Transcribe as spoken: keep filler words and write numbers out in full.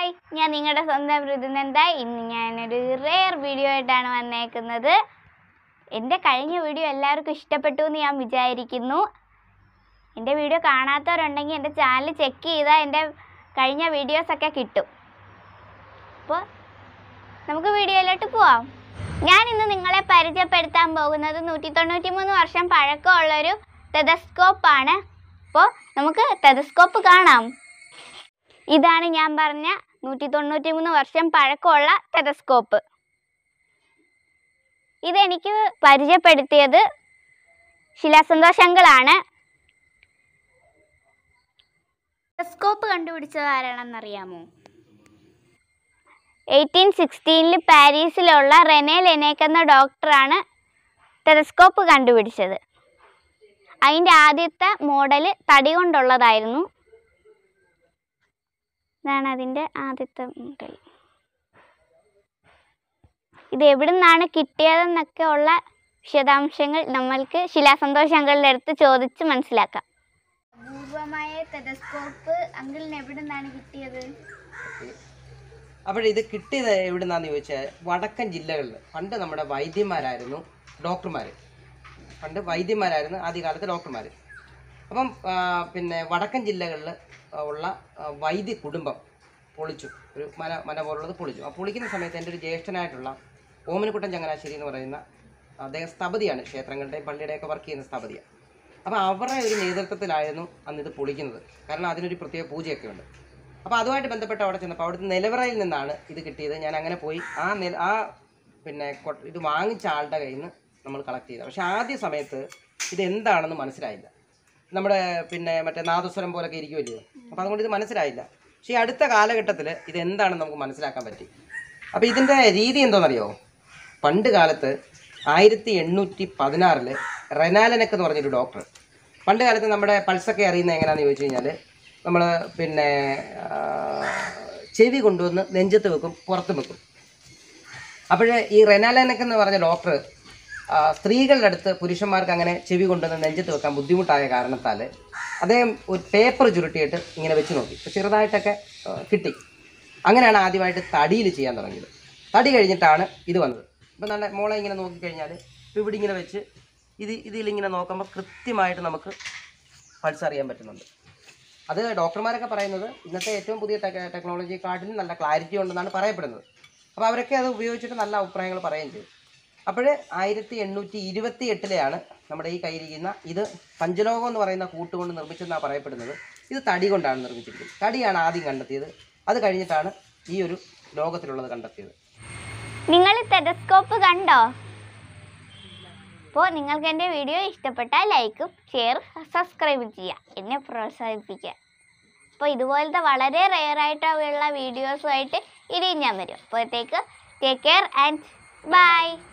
Hi, ഞാൻ നിങ്ങളുടെ സ്വന്തം ഋതുനന്ദ. ഇന്ന് ഞാനൊരു റെയർ വീഡിയോ ആയിട്ടാണ് വന്നേക്കുന്നത്. എൻ്റെ കഴിഞ്ഞ വീഡിയോ എല്ലാവർക്കും ഇഷ്ടപ്പെട്ടു എന്ന് ഞാൻ വിചാരിക്കുന്നു. എൻ്റെ വീഡിയോ കാണാത്തവരുണ്ടെങ്കിൽ എൻ്റെ ചാനൽ ചെക്ക് ചെയ്താൽ എൻ്റെ കഴിഞ്ഞ വീഡിയോസൊക്കെ കിട്ടും. അപ്പോൾ നമുക്ക് വീഡിയോയിലോട്ട് പോവാം. ഞാൻ ഇന്ന് നിങ്ങളെ പരിചയപ്പെടുത്താൻ പോകുന്നത് നൂറ്റി തൊണ്ണൂറ്റി മൂന്ന് വർഷം പഴക്കമുള്ളൊരു ടെലസ്കോപ്പാണ്. അപ്പോൾ നമുക്ക് ടെലസ്കോപ്പ് കാണാം. ഇതാണ് ഞാൻ പറഞ്ഞ നൂറ്റി തൊണ്ണൂറ്റി മൂന്ന് വർഷം പഴക്കമുള്ള ടെലസ്കോപ്പ്. ഇതെനിക്ക് പരിചയപ്പെടുത്തിയത് ശിലാസന്തോഷ് അങ്കിളാണ്. ടെലസ്കോപ്പ് കണ്ടുപിടിച്ചത് ആരാണെന്നറിയാമോ? എയ്റ്റീൻ സിക്സ്റ്റീനിൽ പാരീസിലുള്ള റെനെ ലെനേക്ക് എന്ന ഡോക്ടറാണ് ടെലസ്കോപ്പ് കണ്ടുപിടിച്ചത്. അതിൻ്റെ ആദ്യത്തെ മോഡൽ തടി കൊണ്ടുള്ളതായിരുന്നു. ഇതാണ് അതിൻ്റെ ആദ്യത്തെ മോഡൽ. ഇത് എവിടെ നിന്നാണ് കിട്ടിയതെന്നൊക്കെ ഉള്ള വിശദാംശങ്ങൾ നമ്മൾക്ക് ശിലാസന്തോഷ് അങ്കിളിൻ്റെ അടുത്ത് ചോദിച്ച് മനസ്സിലാക്കാം. അപൂർവമായ ടെലസ്കോപ്പ് അങ്കിളിന് എവിടെ നിന്നാണ് കിട്ടിയത്? അപ്പോൾ ഇത് കിട്ടിയത് എവിടെ നിന്നാന്ന് ചോദിച്ചാൽ വടക്കൻ ജില്ലകളിൽ പണ്ട് നമ്മുടെ വൈദ്യന്മാരായിരുന്നു ഡോക്ടർമാർ. പണ്ട് വൈദ്യന്മാരായിരുന്നു ആദ്യകാലത്ത് ഡോക്ടർമാർ. അപ്പം പിന്നെ വടക്കൻ ജില്ലകളിൽ ഉള്ള വൈദ്യ കുടുംബം പൊളിച്ചു, ഒരു മന മന പോലുള്ളത് പൊളിച്ചു. ആ പൊളിക്കുന്ന സമയത്ത് എൻ്റെ ഒരു ജ്യേഷ്ഠനായിട്ടുള്ള ഓമനക്കുട്ടൻ ചങ്ങനാശ്ശേരി എന്ന് പറയുന്ന അദ്ദേഹം സ്ഥപതിയാണ്, ക്ഷേത്രങ്ങളുടെയും പള്ളിയുടെയൊക്കെ വർക്ക് ചെയ്യുന്ന സ്ഥപതിയാണ്. അപ്പോൾ അവരുടെ ഒരു നേതൃത്വത്തിലായിരുന്നു അന്ന് ഇത് പൊളിക്കുന്നത്. കാരണം അതിനൊരു പ്രത്യേക പൂജയൊക്കെ ഉണ്ട്. അപ്പോൾ അതുമായിട്ട് ബന്ധപ്പെട്ട് അവിടെ ചെന്നപ്പോൾ അവിടുത്തെ നിലവറയിൽ നിന്നാണ് ഇത് കിട്ടിയത്. ഞാൻ അങ്ങനെ പോയി ആ നെൽ ആ പിന്നെ ഇത് വാങ്ങിച്ച ആളുടെ കയ്യിൽ നിന്ന് നമ്മൾ കളക്ട് ചെയ്തത്. പക്ഷേ ആദ്യ സമയത്ത് ഇതെന്താണെന്ന് മനസ്സിലായില്ല. നമ്മുടെ പിന്നെ മറ്റേ നാദസ്വരം പോലൊക്കെ ഇരിക്കുമല്ലോ, അപ്പോൾ അതുകൊണ്ട് ഇത് മനസ്സിലായില്ല. പക്ഷേ അടുത്ത കാലഘട്ടത്തിൽ ഇതെന്താണെന്ന് നമുക്ക് മനസ്സിലാക്കാൻ പറ്റി. അപ്പോൾ ഇതിൻ്റെ രീതി എന്തോന്നറിയോ? പണ്ട് കാലത്ത് ആയിരത്തി എണ്ണൂറ്റി പതിനാറില് റെനെ ലെനേക്ക് എന്ന് പറഞ്ഞൊരു ഡോക്ടർ, പണ്ട് കാലത്ത് നമ്മുടെ പൾസൊക്കെ അറിയുന്നത് എങ്ങനെയാണെന്ന് ചോദിച്ചു കഴിഞ്ഞാൽ നമ്മൾ പിന്നെ ചെവി കൊണ്ടുവന്ന് നെഞ്ചത്ത് വെക്കും, പുറത്ത് വെക്കും. അപ്പോൾ ഈ റെനെ ലെനേക്ക് എന്ന് പറഞ്ഞ ഡോക്ടർ സ്ത്രീകളുടെ അടുത്ത് പുരുഷന്മാർക്ക് അങ്ങനെ ചെവി കൊണ്ടുവന്ന് നെഞ്ചത്ത് വെക്കാൻ ബുദ്ധിമുട്ടായ കാരണത്താൽ അദ്ദേഹം ഒരു പേപ്പർ ചുരുട്ടിയിട്ട് ഇങ്ങനെ വെച്ച് നോക്കി. അപ്പോൾ ചെറുതായിട്ടൊക്കെ കിട്ടി. അങ്ങനെയാണ് ആദ്യമായിട്ട് തടിയിൽ ചെയ്യാൻ തുടങ്ങിയത്. തടി കഴിഞ്ഞിട്ടാണ് ഇത് വന്നത്. ഇപ്പം നല്ല മോളെ ഇങ്ങനെ നോക്കിക്കഴിഞ്ഞാൽ ഇവിടെ ഇങ്ങനെ വെച്ച് ഇത് ഇതിലിങ്ങനെ നോക്കുമ്പോൾ കൃത്യമായിട്ട് നമുക്ക് പൾസ് അറിയാൻ പറ്റുന്നുണ്ട്. അത് ഡോക്ടർമാരൊക്കെ പറയുന്നത് ഇന്നത്തെ ഏറ്റവും പുതിയ ടെക്നോളജി കാർഡിന് നല്ല ക്ലാരിറ്റി ഉണ്ടെന്നാണ് പറയപ്പെടുന്നത്. അപ്പോൾ അവരൊക്കെ അത് ഉപയോഗിച്ചിട്ട് നല്ല അഭിപ്രായങ്ങൾ പറയുകയും ചെയ്തു. അപ്പോൾ ആയിരത്തി എണ്ണൂറ്റി ഇരുപത്തി എട്ടിലെയാണ് നമ്മുടെ ഈ കയ്യിരിക്കുന്ന ഇത് പഞ്ചലോകം എന്ന് പറയുന്ന കൂട്ടുകൊണ്ട് നിർമ്മിച്ചെന്നാണ് പറയപ്പെടുന്നത്. ഇത് തടി കൊണ്ടാണ് നിർമ്മിച്ചിരിക്കുന്നത്. തടിയാണ് ആദ്യം കണ്ടെത്തിയത്. അത് കഴിഞ്ഞിട്ടാണ് ഈ ഒരു ലോകത്തിലുള്ളത് കണ്ടെത്തിയത്. നിങ്ങൾ ടെലസ്കോപ്പ് കണ്ടോ? അപ്പോൾ നിങ്ങൾക്ക് എൻ്റെ വീഡിയോ ഇഷ്ടപ്പെട്ടാൽ ലൈക്കും ഷെയറും സബ്സ്ക്രൈബും ചെയ്യുക, എന്നെ പ്രോത്സാഹിപ്പിക്കുക. അപ്പോൾ ഇതുപോലത്തെ വളരെ റെയറായിട്ടുള്ള വീഡിയോസുമായിട്ട് ഇനിയും ഞാൻ വരും. അപ്പോഴത്തേക്ക് ടേക്ക് കെയർ ആൻഡ് ബൈ.